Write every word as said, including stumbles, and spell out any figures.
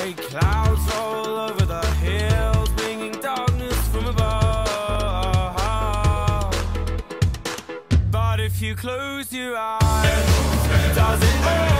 Grey clouds roll over the hills, bringing darkness from above. But if you close your eyes, does it all